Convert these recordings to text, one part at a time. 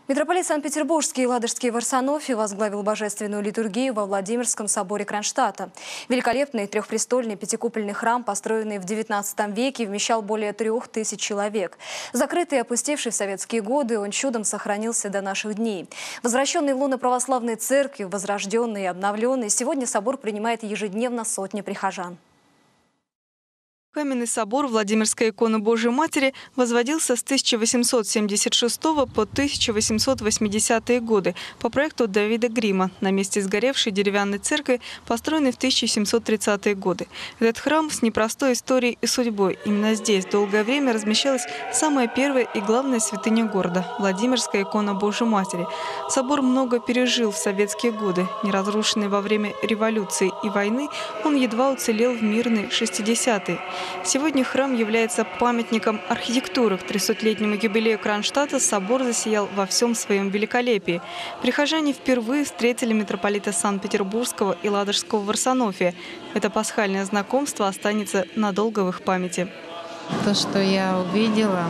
Митрополит Санкт-Петербургский и Ладожский Варсонофий возглавил божественную литургию во Владимирском соборе Кронштадта. Великолепный трехпрестольный пятикупольный храм, построенный в XIX веке, вмещал более 3000 человек. Закрытый и опустевший в советские годы, он чудом сохранился до наших дней. Возвращенный в лоно православной церкви, возрожденный и обновленный, сегодня собор принимает ежедневно сотни прихожан. Каменный собор Владимирской иконы Божией Матери возводился с 1876 по 1880-е годы по проекту Давида Грима на месте сгоревшей деревянной церкви, построенной в 1730-е годы. Этот храм с непростой историей и судьбой. Именно здесь долгое время размещалась самая первая и главная святыня города – Владимирская икона Божией Матери. Собор много пережил в советские годы. Неразрушенный во время революции и войны, он едва уцелел в мирные 60-е. Сегодня храм является памятником архитектуры. К 300-летнему юбилею Кронштадта собор засиял во всем своем великолепии. Прихожане впервые встретили митрополита Санкт-Петербургского и Ладожского Варсонофия. Это пасхальное знакомство останется надолго в их памяти. То, что я увидела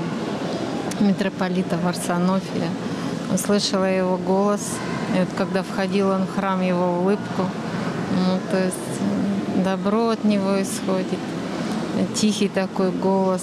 митрополита Варсонофия, услышала его голос, и вот когда входил он в храм, его улыбку, то есть добро от него исходит. Тихий такой голос,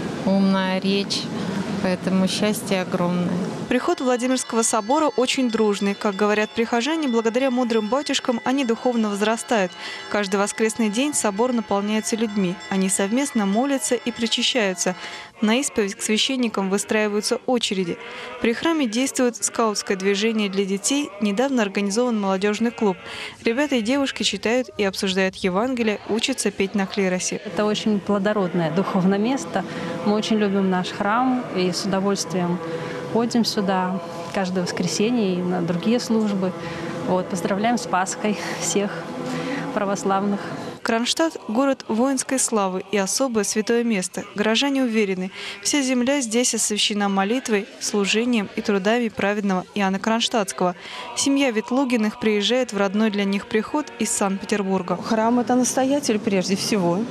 умная речь, поэтому счастье огромное. Приход Владимирского собора очень дружный. Как говорят прихожане, благодаря мудрым батюшкам они духовно возрастают. Каждый воскресный день собор наполняется людьми. Они совместно молятся и причащаются. На исповедь к священникам выстраиваются очереди. При храме действует скаутское движение для детей, недавно организован молодежный клуб. Ребята и девушки читают и обсуждают Евангелие, учатся петь на клиросе. Это очень плодородное духовное место. Мы очень любим наш храм и с удовольствием ходим сюда каждое воскресенье и на другие службы. Поздравляем с Пасхой всех православных. Кронштадт – город воинской славы и особое святое место. Горожане уверены, вся земля здесь освящена молитвой, служением и трудами праведного Иоанна Кронштадтского. Семья Ветлугиных приезжает в родной для них приход из Санкт-Петербурга. Храм – это настоятель прежде всего,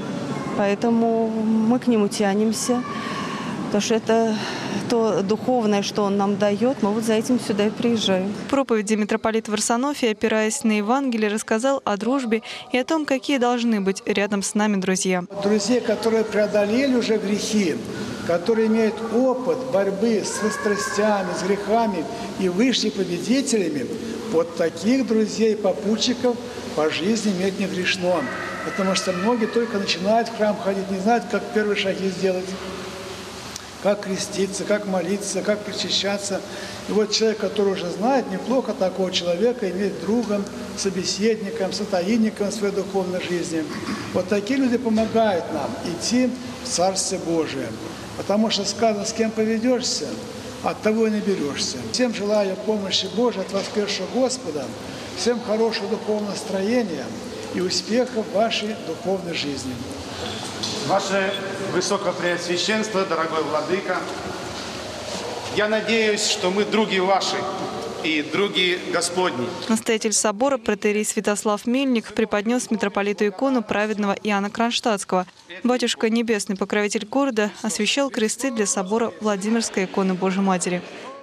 поэтому мы к нему тянемся. Потому что это то духовное, что он нам дает, мы за этим сюда и приезжаем. В проповеди митрополит Варсонофий, опираясь на Евангелие, рассказал о дружбе и о том, какие должны быть рядом с нами друзья. Друзья, которые преодолели уже грехи, которые имеют опыт борьбы с страстями, с грехами и вышли победителями, вот таких друзей, попутчиков по жизни иметь не грешно. Потому что многие только начинают в храм ходить, не знают, как первые шаги сделать. Как креститься, как молиться, как причащаться. И вот человек, который уже знает, неплохо такого человека иметь другом, собеседником, сотаинником в своей духовной жизни. Вот такие люди помогают нам идти в Царствие Божие. Потому что сказано, с кем поведешься, от того и наберешься. Всем желаю помощи Божией от воскресшего Господа, всем хорошего духовного настроения и успехов в вашей духовной жизни. Ваше Высокопреосвященство, дорогой Владыка, я надеюсь, что мы други ваши и други Господни. Настоятель собора протоиерей Святослав Мельник преподнес митрополиту икону праведного Иоанна Кронштадтского. Батюшка, небесный покровитель города, освящал кресты для собора Владимирской иконы Божией Матери.